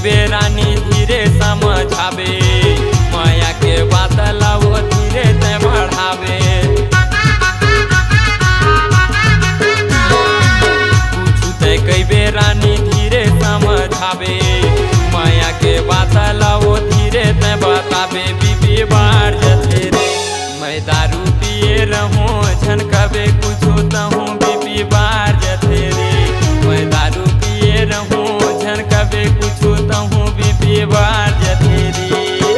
कैबे रानी धीरे समझावे, माया के बात लाओ धीरे ते बढ़ावे। पूछू ते कैबे रानी धीरे समझावे, माया के बात लाओ धीरे ते बतावे। बीबी बार जते रे मैं दारू पिए रहूं झनकबे कुछो तहूँ। बीबी बार जते रे मैं दारू पिए रहूं झनकबे कुछो तहूँ। बीबी बार जते रे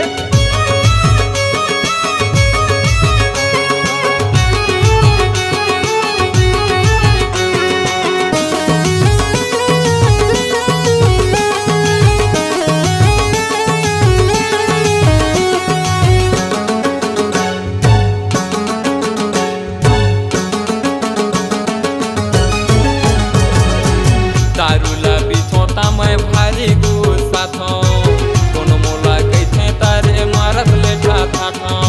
दारू लबी छोटा मैं भारी गुस्सा था, कोनो मोला कहते तारे मारत लेठा था।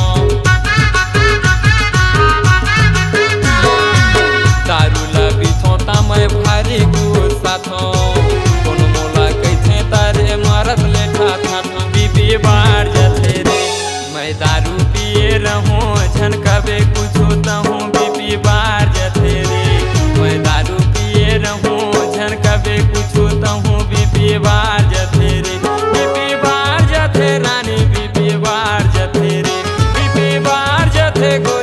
दारू लबी छोटा मैं भारी गुस्सा था, कोनो मोला कहते तारे मारत लेठा था। बीबी बार जते रे मैं दारू पिए रहूं झनकबे कुछो तहूँ। बीबी बार जते रे मैं दारू पिए रहूं झनकबे कुछो तहूँ। बीबी बार जते रे बीबी बार जते रानी बीबी बार जते रे बीबी बार जते गो